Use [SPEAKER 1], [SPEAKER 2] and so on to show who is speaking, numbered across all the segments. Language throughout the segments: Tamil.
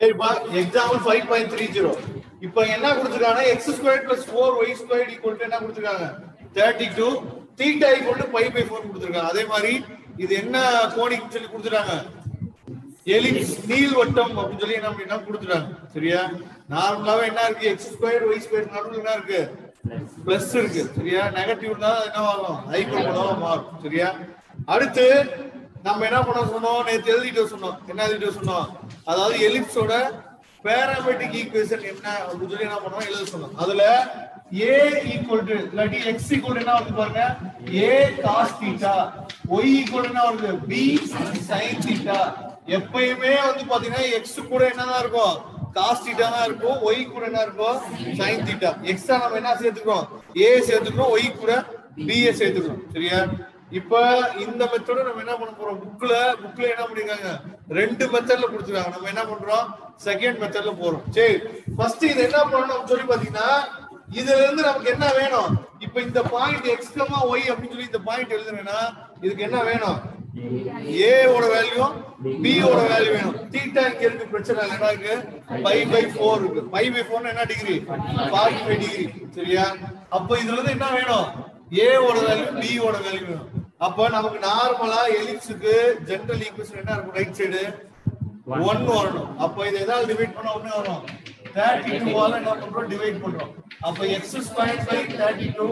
[SPEAKER 1] சரிப்பா எக்ஸாம்பிள் 5.30 இப்போ என்ன கொடுத்திருக்காங்க x² + 4y² என்ன கொடுத்திருக்காங்க 32 θ = π/4 கொடுத்திருக்காங்க. அதே மாதிரி இது என்ன கோணிக்கு சொல்லி கொடுத்திருக்காங்க எலிப்ஸ் நீள்வட்டம் அப்படி சொல்லி என்ன கொடுத்துட்டாங்க. சரியா நார்மலாவே என்ன இருக்கு x² y² நடுவுல என்ன இருக்கு பிளஸ் இருக்கு. சரியா நெகட்டிவ் தான் என்ன ஆகும் ஹைப்பர்போலா மாறும். சரியா அடுத்து நம்ம என்ன பண்ண சொன்னோம் நேத்து எழுதிட்டு சொன்னோம். என்ன எழுதிட்டு சொன்னோம் அதாவது எலிப்ஸோட பேராமெட்ரிக் ஈக்குவேஷன் என்ன அப்படி சொல்லி என்ன பண்ணோம் எழுத சொன்னோம். அதுல a = இல்லாட்டி x = என்ன வருது பாருங்க a cos θ y = என்ன வருது b sin θ. எப்பயுமே வந்து பாத்தீங்கன்னா x கூட என்னதான் இருக்கும் cos θ தான் இருக்கும் y கூட என்ன இருக்கும் sin θ. x நம்ம என்ன சேர்த்துக்கிறோம் a சேர்த்துக்கிறோம் y கூட b சேர்த்துக்கிறோம். சரியா இப்ப இந்த மெத்தட நம்ம என்ன பண்ண போறோம் புக்ல என்ன பண்ணிருக்காங்க ரெண்டு மெத்தட்ல கொடுத்துருக்காங்க. நம்ம என்ன பண்றோம் செகண்ட் மெத்தட்ல போறோம். சரி ஃபர்ஸ்ட் இது என்ன பண்ணணும் சொல்லி பாத்தீங்கன்னா இதுல இருந்து நமக்கு என்ன வேணும் இப்ப இந்த பாயிண்ட் x, y அப்படி சொல்லி இந்த பாயிண்ட் எழுதுறேன்னா இதுக்கு என்ன வேணும் a ஓட வேல்யூ b ஓட வேல்யூ வேணும். θ இங்க இருக்கு பிரச்சனை இல்ல என்ன இருக்கு π/4 இருக்கு. π/4 என்ன டிகிரி 45 டிகிரி. சரியா அப்ப இதுல இருந்து என்ன வேணும் a ஓட வேல்யூ b ஓட வேல்யூ வேணும். அப்ப நமக்கு நார்மலா எலிப்ஸ்க்கு ஜெனரல் ஈக்குவேஷன் என்ன இருக்கும் ரைட் சைடு 1 வரணும். அப்ப இத எதால டிவைட் பண்ணா 1 வரும் 32 ஆல என்ன பண்றோம் டிவைட் பண்றோம். அப்ப x² / 32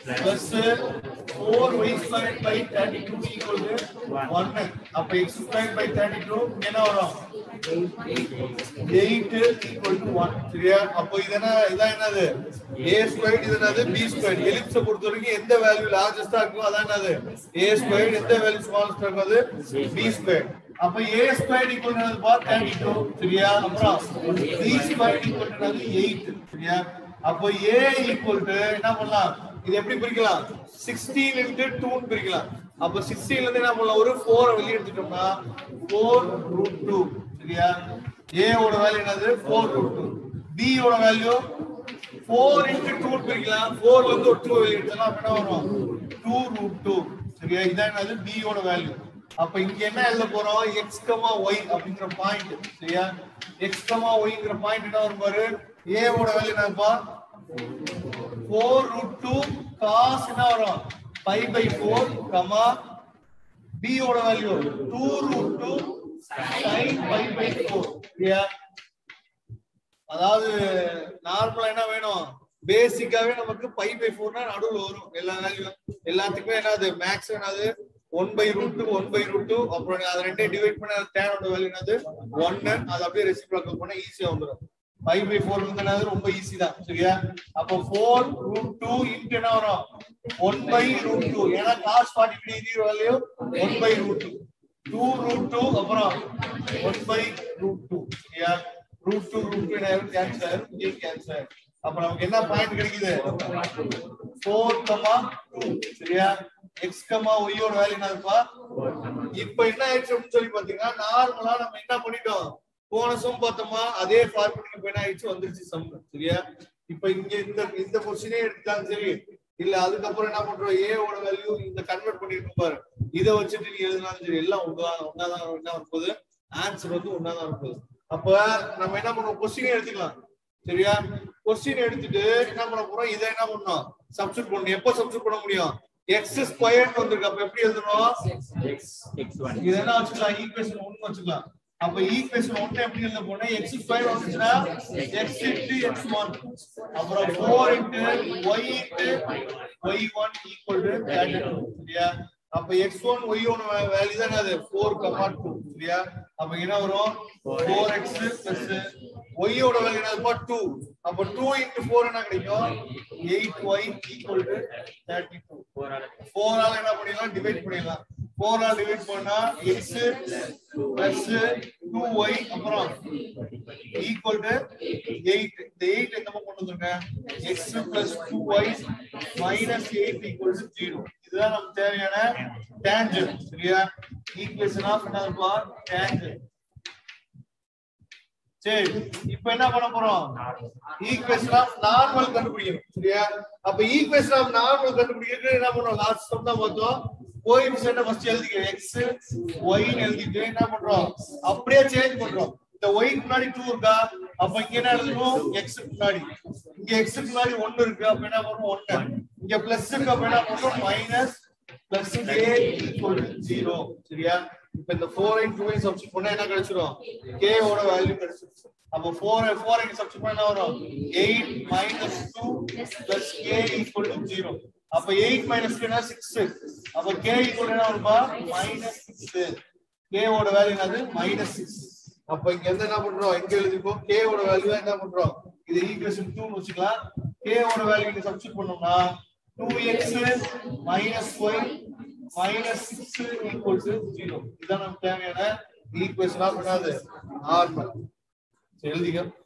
[SPEAKER 1] + 4y² / 32 = 1. அப்ப x² / 32 என்ன வரும் 8 = 1. சரியா அப்ப இதான் என்னது a² இது என்னது b². எலிப்ஸ் பொறுத்தவரைக்கும் எந்த வேல்யூ லார்ஜஸ்டா இருக்கோ அதான் என்னது a². எந்த வேல்யூ ஸ்மாலஸ்டா இருக்கோ அது b². அப்ப a² = என்னது பா 32. சரியா அப்புறம் b² = என்னது 8. சரியா அப்ப a = என்ன பண்ணலாம் இது எப்படி பிரிக்கலாம் 16 × 2 ன்னு பிரிக்கலாம். அப்ப 16 ல இருந்து என்ன பண்ணலாம் ஒரு 4 வெளிய எடுத்துட்டோம்னா 4√2. சரியா a ஓட வேல்யூ என்னது 4√2. b ஓட வேல்யூ 4 × 2 பிரிக்கலாம். 4 ல இருந்து ஒரு 2 வெளிய எடுத்தா என்ன வரும் 2√2. சரியா இதான் என்னது b ஓட வேல்யூ. அப்ப இங்க என்ன எழுத போறோம் x, y அப்படிங்கற பாயிண்ட். சரியா x, yங்கற பாயிண்ட் என்ன வரும் பாரு a ஓட வேல்யூ என்னப்பா 4√2 cos என்ன வரும் π/4 b ஓட வேல்யூ 2√2 sin π/4. சரியா அதாவது நார்மலா என்ன வேணும் பேசிக்காவே நமக்கு π/4 னா நடுவுல வரும் எல்லா வேல்யூ எல்லாத்துக்குமே என்னது மேக்ஸ் என்னது 1/√2 அப்புறம் அத ரெண்டே டிவைட் பண்ணா tan ஓட வேல்யூ என்னது 1. அது அப்படியே ரெசிப்ரோக்கல் பண்ணா ஈஸியா வந்துரும். π/4 என்னது ரொம்ப ஈஸி தான். சரியா அப்ப 4√2 * என்ன வரும் 1/√2 ஏனா cos 40 டிகிரி வேல்யூ 1/√2 2√2 அப்புறம் 1/√2. சரியா √2 கேன்சல் இங்க கேன்சல். அப்ப நமக்கு என்ன பாயிண்ட் கிடைக்குது 4,2. சரியா x, y ஓட வேல்யூ என்னப்பா இப்போ என்ன ஆயிடுச்சு அப்படி சொல்லி பாத்தீங்கன்னா நார்மலா நம்ம என்ன பண்ணிட்டோம் போன சம் பார்த்தோமா அதே ஃபார்முலாக்கு இப்போ என்ன ஆயிடுச்சு வந்துருச்சு சம். சரியா இப்போ இங்க இந்த क्वेश्चनே எடுத்தாங்க. சரி இல்ல அதுக்கு அப்புறம் என்ன பண்றோம் a ஓட வேல்யூ இந்த கன்வர்ட் பண்ணிருக்கோம் பாரு இத வச்சிட்டு நீ எழுதினாலும் சரி எல்லாம் ஒண்ணாதான் என்ன வரப்போகுது ஆன்சர் வந்து ஒண்ணாதான் வரப்போகுது. அப்ப நம்ம என்ன பண்ணுவோம் क्वेश्चनே எடுத்துக்கலாம். சரியா क्वेश्चन எடுத்துட்டு என்ன பண்ண போறோம் இத என்ன பண்ணனும் சப்ஸ்டிட்யூட் பண்ணனும். எப்ப சப்ஸ்டிட்யூட் பண்ண முடியும் x² வந்திருக்கு. அப்ப எப்படி எழுதணும் x1 இத என்ன வச்சுக்கலாம் ஈக்குவேஷன் 1 வச்சுக்கலாம். அப்ப ஈக்குவேஷன் 1 எப்படி எழுத போறோம்னா x² வந்துச்சுனா x * x1 அப்புறம் 4 * y * y1 = 32. சரியா அப்ப x1 y1 வேல்யூ தான் என்னது 4,2. சரியா அப்ப என்ன வரும் 4x + y ஓட வேல்யூ என்னது 2. அப்ப 2 * 4 என்ன கிடைக்கும் 8y = 32. 4 ஆல என்ன பண்ணிடலாம் டிவைட் பண்ணிடலாம். 4 ஆல் டிவைட் பண்ணா x + 2y அப்புறம் = 8. இந்த 8 என்ன கொண்டு வந்துருங்க x + 2y - 8 = 0. இதுதான் நமக்கு தேவையான டான்ஜென்ட். சரியா ஈக்குவேஷன் ஆஃப் என்னதுப்பா டான்ஜென்ட். சரி இப்போ என்ன பண்ண போறோம் ஈக்குவேஷன் ஆஃப் நார்மல் கண்டுபிடிக்கணும். சரியா அப்ப ஈக்குவேஷன் ஆஃப் நார்மல் கண்டுபிடிக்கிறது என்ன பண்ணோம் லாஸ்ட் சம் தான் பார்த்தோம். கோஎஃபிஷியன்ட் ஃபர்ஸ்ட் எழுதிக்க x y ன்னு எழுதிட்டு என்ன பண்றோம் அப்படியே சேஞ்ச் பண்றோம். இந்த y க்கு முன்னாடி 2 இருக்கா அப்ப இங்க என்ன எழுதணும் x க்கு முன்னாடி இங்க x க்கு முன்னாடி 1 இருக்கு அப்ப என்ன வரும் 1 இங்க பிளஸ் இருக்கு அப்ப என்ன வரும் மைனஸ் பிளஸ் k = 0 சரியா இப்ப இந்த 4 and 2 சப்ஸ்டிட்யூட் பண்ணா என்ன கிடைச்சிரும் k ஓட வேல்யூ கிடைச்சிரும் அப்ப 4 இங்க சப்ஸ்டிட்யூட் பண்ணா வரும் 8 - 2 + k = 0 அப்ப 8 - 2 னா 6 அப்ப k = என்ன வரும்பா -6 k ஓட வேல்யூ என்னது -6 அப்ப இங்க என்ன பண்றோம் இங்க எழுதிப்போம் k ஓட வேல்யூ என்ன பண்றோம் இது ஈக்குவேஷன் 2 னு வெச்சுக்கலாம் k ஓட வேல்யூ இங்க சப்ஸ்டிட்யூட் பண்ணோம்னா 2x - y -6 = 0 இதான் நமக்கு தேவையான ஈக்குவேஷனா பண்ணாது நார்மல் எழுதிங்க